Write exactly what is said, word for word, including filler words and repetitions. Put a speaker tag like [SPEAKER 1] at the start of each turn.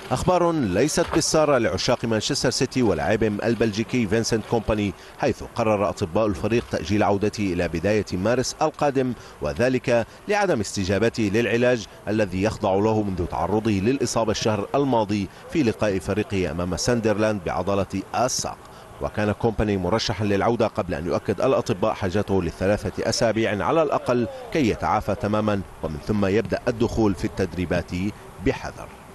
[SPEAKER 1] أخبار ليست بالسارة لعشاق مانشستر سيتي ولاعبهم البلجيكي فينسنت كومباني، حيث قرر أطباء الفريق تأجيل عودته إلى بداية مارس القادم، وذلك لعدم استجابته للعلاج الذي يخضع له منذ تعرضه للإصابة الشهر الماضي في لقاء فريقه أمام ساندرلاند بعضلة الساق. وكان كومباني مرشحا للعودة قبل أن يؤكد الأطباء حاجته لثلاثة أسابيع على الأقل كي يتعافى تماما، ومن ثم يبدأ الدخول في التدريبات بحذر.